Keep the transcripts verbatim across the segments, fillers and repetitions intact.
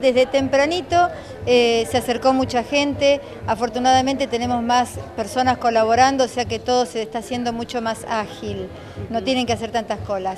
Desde tempranito eh, se acercó mucha gente, afortunadamente tenemos más personas colaborando, o sea que todo se está haciendo mucho más ágil, no tienen que hacer tantas colas.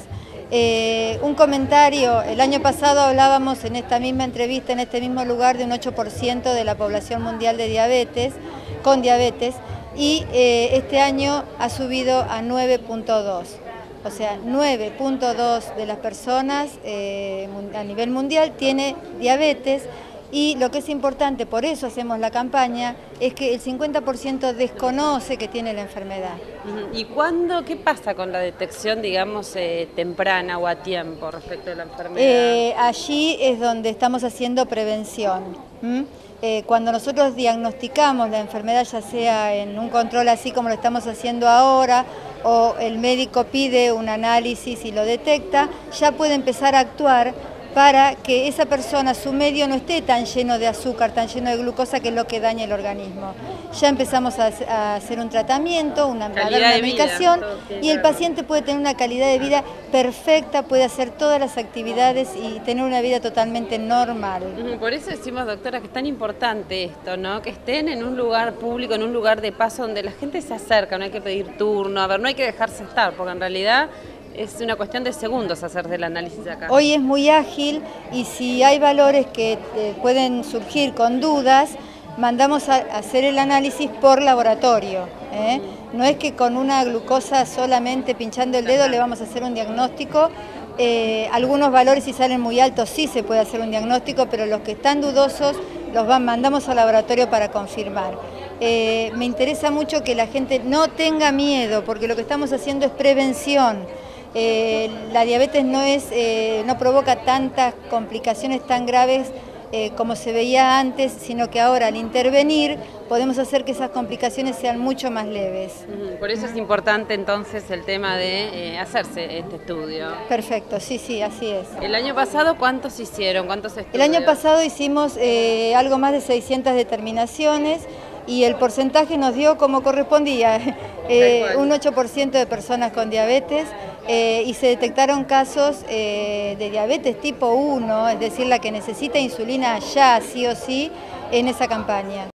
Eh, un comentario, el año pasado hablábamos en esta misma entrevista, en este mismo lugar, de un ocho por ciento de la población mundial de diabetes, con diabetes, y eh, este año ha subido a nueve punto dos. O sea, nueve punto dos de las personas eh, a nivel mundial tiene diabetes, y lo que es importante, por eso hacemos la campaña, es que el cincuenta por ciento desconoce que tiene la enfermedad. ¿Y cuándo, qué pasa con la detección, digamos, eh, temprana o a tiempo respecto de la enfermedad? Eh, allí es donde estamos haciendo prevención. ¿Mm? Eh, cuando nosotros diagnosticamos la enfermedad, ya sea en un control así como lo estamos haciendo ahora, o el médico pide un análisis y lo detecta, ya puede empezar a actuar para que esa persona, su medio no esté tan lleno de azúcar, tan lleno de glucosa, que es lo que daña el organismo. Ya empezamos a, a hacer un tratamiento, una, a dar una medicación, y el paciente puede tener una calidad de vida perfecta, puede hacer todas las actividades y tener una vida totalmente normal. Por eso decimos, doctora, que es tan importante esto, ¿no? Que estén en un lugar público, en un lugar de paso donde la gente se acerca, no hay que pedir turno, a ver, no hay que dejarse estar, porque en realidad es una cuestión de segundos hacerse el análisis acá. Hoy es muy ágil, y si hay valores que eh, pueden surgir con dudas, mandamos a hacer el análisis por laboratorio. ¿eh? No es que con una glucosa solamente pinchando el dedo le vamos a hacer un diagnóstico. Eh, algunos valores, si salen muy altos, sí se puede hacer un diagnóstico, pero los que están dudosos los van, mandamos al laboratorio para confirmar. Eh, me interesa mucho que la gente no tenga miedo, porque lo que estamos haciendo es prevención. Eh, la diabetes no, es, eh, no provoca tantas complicaciones tan graves eh, como se veía antes, sino que ahora al intervenir podemos hacer que esas complicaciones sean mucho más leves. Por eso es importante entonces el tema de eh, hacerse este estudio. Perfecto, sí, sí, así es. El año pasado, ¿cuántos hicieron? ¿Cuántos estudios? El año pasado hicimos eh, algo más de seiscientas determinaciones, y el porcentaje nos dio como correspondía, eh, un ocho por ciento de personas con diabetes, eh, y se detectaron casos eh, de diabetes tipo uno, es decir, la que necesita insulina ya, sí o sí, en esa campaña.